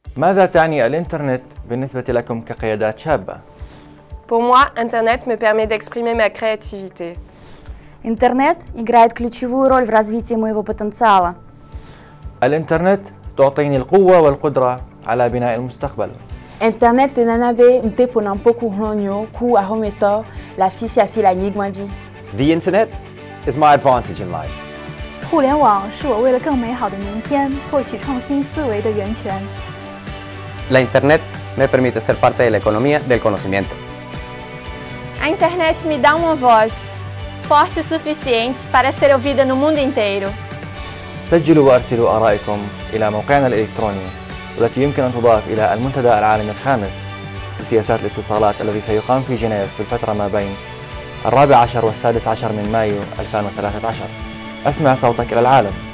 ماذا تعني الإنترنت بالنسبة لكم كقيادات شابة؟ Pour moi, Internet me permet d'exprimer ma créativité. Интернет играет ключевую роль в развитии моего потенциала. الإنترنت تعطيني القوة والقدرة على بناء المستقبل. Internet nanabe mte pona mpoku hlonyo ku ahometo la fisi afi la nyigmanji. The internet is my advantage in life. 互联网是我为了更美好的明天获取创新思维的源泉。 La internet me permite ser parte de la economía del conocimiento. A internet me dá uma voz forte o suficiente para ser ouvida no mundo inteiro. سجلوا وأرسلوا آرائكم إلى موقعنا الإلكتروني والتي يمكن أن تضاف إلى المنتدى العالمي الخامس لسياسات الاتصالات الذي سيقام في جنيف في الفترة ما بين 14 و16 من مايو 2013. أسمع صوتك إلى العالم.